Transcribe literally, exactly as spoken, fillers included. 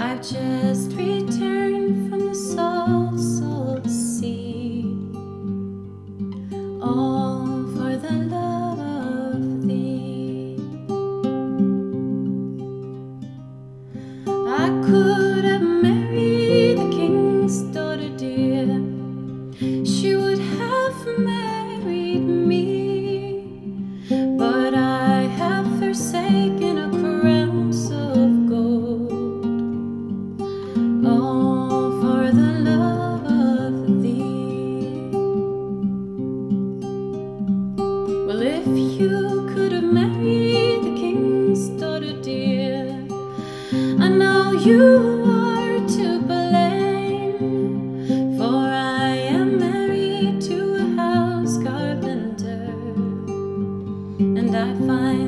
I've just returned from the salt, salt sea, all for the love of thee. I could have married the king's daughter dear, she would have married me, but I have forsaken a crown of gold, all for the love of thee. Well, if you could have married the king's daughter dear, I know you are to blame, for I am married to a house carpenter, and I find